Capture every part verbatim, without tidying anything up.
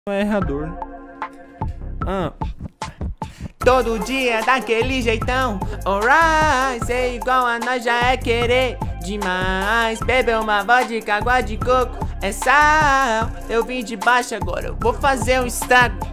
é errador. Ah. Todo dia daquele jeitão, alright. Ser igual a nós já é querer demais. Beber uma vodka, água de coco é sal. Eu vim de baixo, agora eu vou fazer um estrago.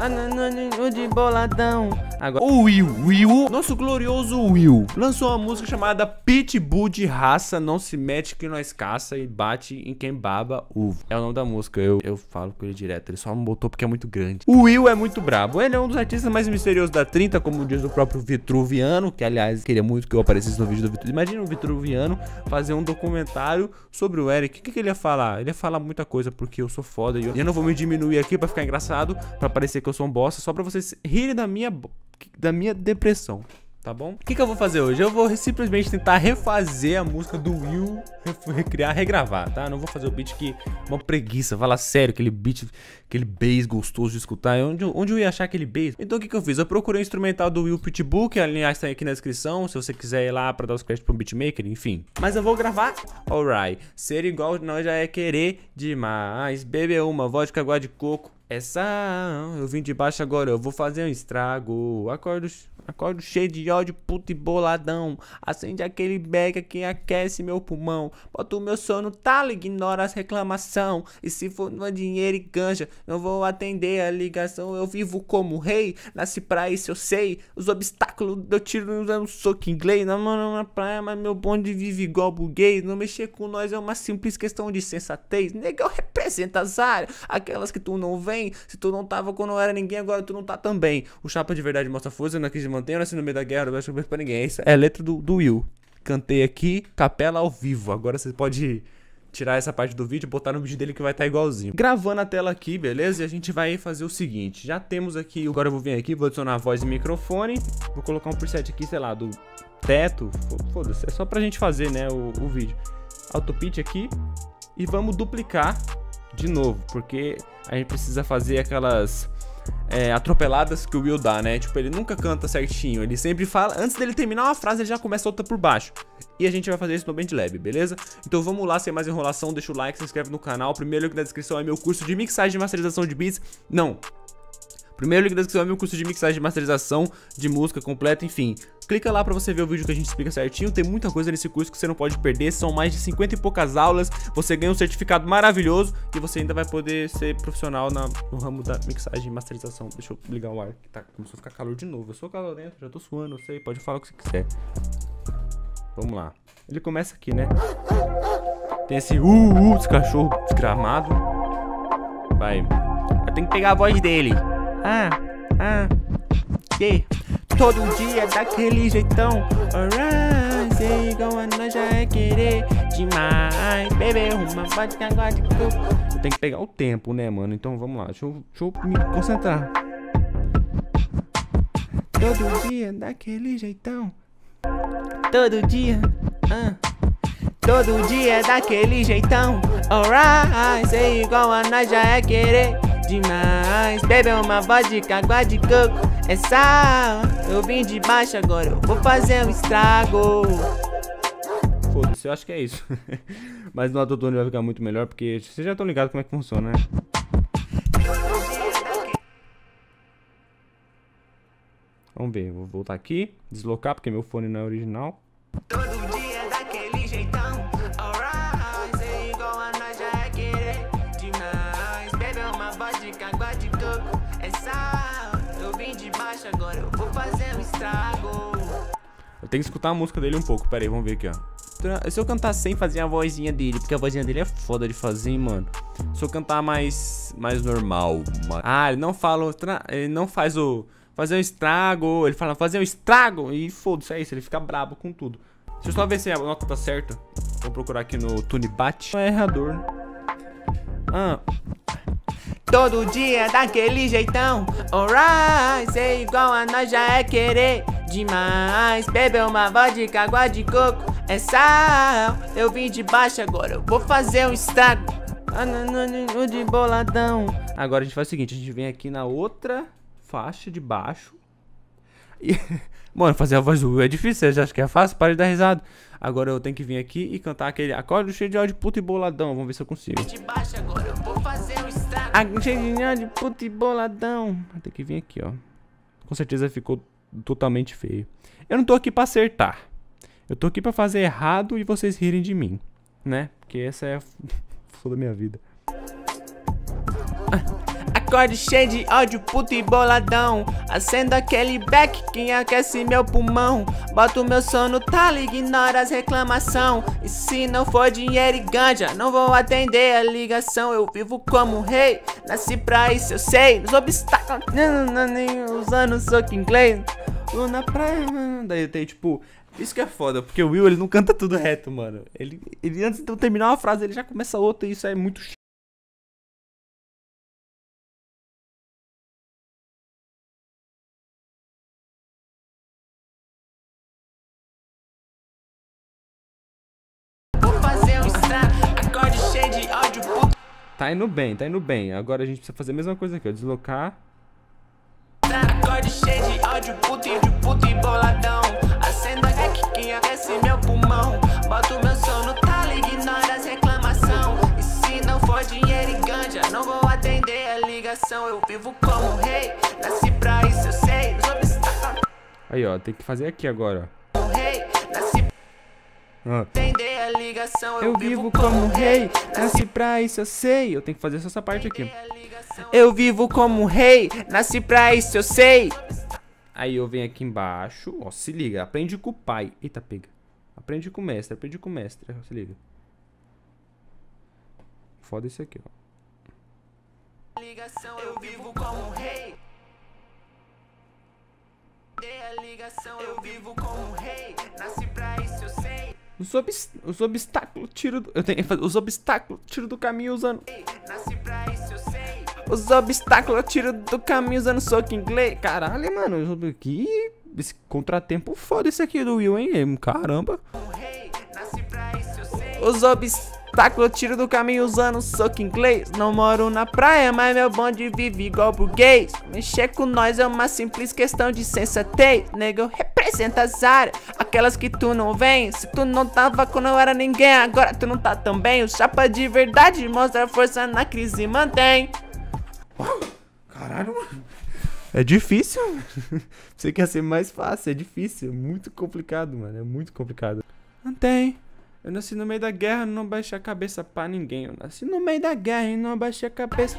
O de boladão. Agora, o Will, Will, nosso glorioso Will, lançou uma música chamada Pitbull de raça, não se mete que nós caça e bate em quem baba uva. É o nome da música, eu, eu falo com ele direto, ele só não botou porque é muito grande. O Will é muito brabo, ele é um dos artistas mais misteriosos da trinta, como diz o próprio Vitruviano, que aliás queria muito que eu aparecesse no vídeo do Vitruviano. Imagina o Vitruviano fazer um documentário sobre o Eric, o que, que ele ia falar? Ele ia falar muita coisa porque eu sou foda e eu, eu não vou me diminuir aqui pra ficar engraçado, pra parecer que eu sou um bosta, só pra vocês rirem da minha... da minha depressão, tá bom? O que que eu vou fazer hoje? Eu vou simplesmente tentar refazer a música do Will, recriar, regravar, tá? Não vou fazer o beat que uma preguiça, fala sério, aquele beat, aquele bass gostoso de escutar. Onde, onde eu ia achar aquele bass? Então o que que eu fiz? Eu procurei o instrumental do Will Pitbull, que aliás tá aqui na descrição, se você quiser ir lá pra dar os créditos pro beatmaker, enfim. Mas eu vou gravar, alright. Ser igual nós já é querer demais. Beber uma vodka, água de coco. Essa, eu vim de baixo agora, eu vou fazer um estrago. Acordo, acordo cheio de ódio, puto e boladão. Acende aquele bega que aquece meu pulmão. Bota o meu sono talo, ignora as reclamação. E se for no dinheiro e ganja, não vou atender a ligação. Eu vivo como rei, nasci pra isso eu sei. Os obstáculos eu tiro usando soco inglês. Não mano na praia, mas meu bonde vive igual burguês. Não mexer com nós é uma simples questão de sensatez. Negão representa as áreas, aquelas que tu não vem. Se tu não tava quando não era ninguém, agora tu não tá também. O chapa de verdade mostra força, na crise de manter, nasci no meio da guerra, não acho que pra ninguém. Isso é a letra do, do Will. Cantei aqui, capela ao vivo. Agora você pode tirar essa parte do vídeo e botar no vídeo dele que vai estar igualzinho. Gravando a tela aqui, beleza? E a gente vai fazer o seguinte. Já temos aqui, agora eu vou vir aqui, vou adicionar a voz e microfone. Vou colocar um preset aqui, sei lá, do teto. Foda-se, é só pra gente fazer, né, o, o vídeo. Auto pitch aqui. E vamos duplicar de novo, porque a gente precisa fazer aquelas é, atropeladas que o Will dá, né? Tipo, ele nunca canta certinho, ele sempre fala, antes dele terminar uma frase, ele já começa outra por baixo. E a gente vai fazer isso no BandLab, beleza? Então vamos lá, sem mais enrolação, deixa o like, se inscreve no canal. Primeiro link na descrição é meu curso de mixagem e masterização de beats. Não. Primeiro link na descrição é meu curso de mixagem e masterização de música completa, enfim. Clica lá pra você ver o vídeo que a gente explica certinho. Tem muita coisa nesse curso que você não pode perder. São mais de cinquenta e poucas aulas. Você ganha um certificado maravilhoso e você ainda vai poder ser profissional na, no ramo da mixagem e masterização. Deixa eu ligar o ar, que tá começando a ficar calor de novo. Eu sou calorento, já tô suando, eu sei. Pode falar o que você quiser. Vamos lá. Ele começa aqui, né? Tem esse uh, uh, esse cachorro desgramado. Vai. Eu tenho que pegar a voz dele. Ah, ah, yeah. Todo dia daquele jeitão, alright. Ser igual a nós já é querer demais. Beber uma vodka, água de coco. Eu tenho que pegar o tempo, né, mano? Então vamos lá, deixa eu, deixa eu me concentrar. Todo dia daquele jeitão. Todo dia, ah. Todo dia daquele jeitão, alright. Ser igual a nós já é querer demais. Beber uma vodka, água de coco é sal. Eu vim de baixo agora, eu vou fazer um estrago. Foda-se, eu acho que é isso. Mas no autotune vai ficar muito melhor, porque vocês já estão ligados como é que funciona, né? Vamos ver, vou voltar aqui, deslocar porque meu fone não é original. Todo dia daquele jeitão, alright. Ser igual a nós já é querer demais. Beber uma vodka, água de coco é sal. Eu vim de baixo agora, eu vou fazer um estrago. Eu tenho que escutar a música dele um pouco, pera aí, vamos ver aqui, ó. Se eu cantar sem fazer a vozinha dele, porque a vozinha dele é foda de fazer, hein, mano. Se eu cantar mais, mais normal, mano. Ah, ele não fala, ele não faz o... fazer um estrago, ele fala fazer um estrago e foda-se, é isso, ele fica brabo com tudo. Deixa eu só ver se a nota tá certa. Vou procurar aqui no TuneBat. É errador. Ah. Todo dia daquele jeitão, alright. Ser igual a nós já é querer demais. Beber uma vodka, água de coco é sal. Eu vim de baixo agora, eu vou fazer um estrago. O de boladão. Agora a gente faz o seguinte, a gente vem aqui na outra faixa de baixo. E, mano, fazer a voz do Will é difícil, você acha que é fácil? Para de dar risada. Agora eu tenho que vir aqui e cantar aquele acorde cheio de áudio puto e boladão. Vamos ver se eu consigo. De baixo agora eu vou fazer um A cheirinha de puta e boladão. Tem que vir aqui, ó. Com certeza ficou totalmente feio. Eu não tô aqui pra acertar. Eu tô aqui pra fazer errado e vocês rirem de mim, né? Porque essa é a foda da minha vida. Acorde cheio de ódio, puto e boladão. Acendo aquele beck que aquece meu pulmão. Boto meu sono, tá, ignora as reclamação. E se não for dinheiro e ganja, não vou atender a ligação. Eu vivo como rei, nasci pra isso, eu sei. Nos obstáculos, usando soco inglês. Na praia, daí tem tipo... Isso que é foda, porque o Will, ele não canta tudo reto, mano. Ele, ele antes de eu terminar uma frase, ele já começa outra e isso é muito chato. Acorde cheio de ódio, puto. Tá indo bem, tá indo bem. Agora a gente precisa fazer a mesma coisa aqui, ó. Deslocar. Acorde cheio de ódio, puto e de puto e boladão. Acenda aqui que aquece meu pulmão. Boto meu sono, tá, ignora as reclamação. E se não for dinheiro e ganja, não vou atender a ligação. Eu vivo como rei, nasci pra isso, eu sei. Os obstáculos. Aí, ó, tem que fazer aqui agora, ó. Rei, nasci ah. Atender a ligação. Eu, eu vivo como rei, nasci pra isso, eu sei. Eu tenho que fazer só essa parte aqui. Eu vivo como rei, nasci pra isso, eu sei. Aí eu venho aqui embaixo, ó, se liga, aprende com o pai. Eita, pega. Aprende com o mestre, aprende com o mestre, se liga. Foda isso aqui, ó. Eu vivo como rei. Eu vivo como rei, nasci pra isso, eu sei. Os, obs os obstáculos tiro do... Eu tenho que fazer os obstáculos tiro do caminho usando. Nasci pra isso, eu sei. Os obstáculos eu tiro do caminho usando soco inglês. Caralho, mano, que esse contratempo foda esse aqui do Will, hein? Caramba. Os obstáculos eu tiro do caminho usando soco inglês. Não moro na praia, mas meu bonde vive igual burguês. Mexer com nós é uma simples questão de sensatez. Nego, representa as áreas, aquelas que tu não vem. Se tu não tava quando eu era ninguém, agora tu não tá também. O chapa de verdade mostra força na crise e mantém. Caralho, mano. É difícil. Você quer ser mais fácil, é difícil. É muito complicado, mano. É muito complicado. Não tem. Eu nasci no meio da guerra, não baixei a cabeça pra ninguém. Eu nasci no meio da guerra e não baixei a cabeça.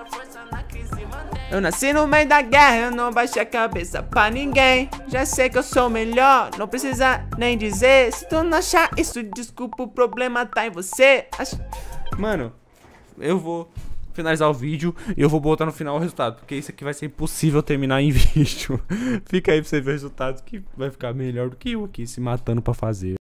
Eu nasci no meio da guerra, eu não baixei a cabeça pra ninguém. Já sei que eu sou o melhor, não precisa nem dizer. Se tu não achar isso, desculpa, o problema tá em você. Ach... Mano, eu vou finalizar o vídeo e eu vou botar no final o resultado, porque isso aqui vai ser impossível terminar em vídeo. Fica aí pra você ver o resultado, que vai ficar melhor do que eu aqui se matando pra fazer.